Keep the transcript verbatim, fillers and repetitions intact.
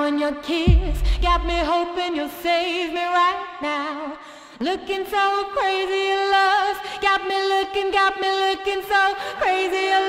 and your kiss got me hoping you'll save me right now. Looking so crazy, your love got me looking, got me looking so crazy.